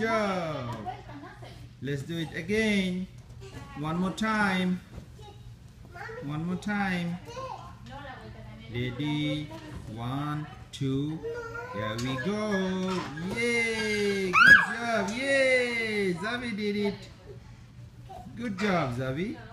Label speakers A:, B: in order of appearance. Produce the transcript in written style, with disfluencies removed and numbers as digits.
A: job. Let's do it again. One more time. One more time. Ready? 1, 2. Here we go. Yay! Good job. Yay! Zavi did it. Good job, Zavi.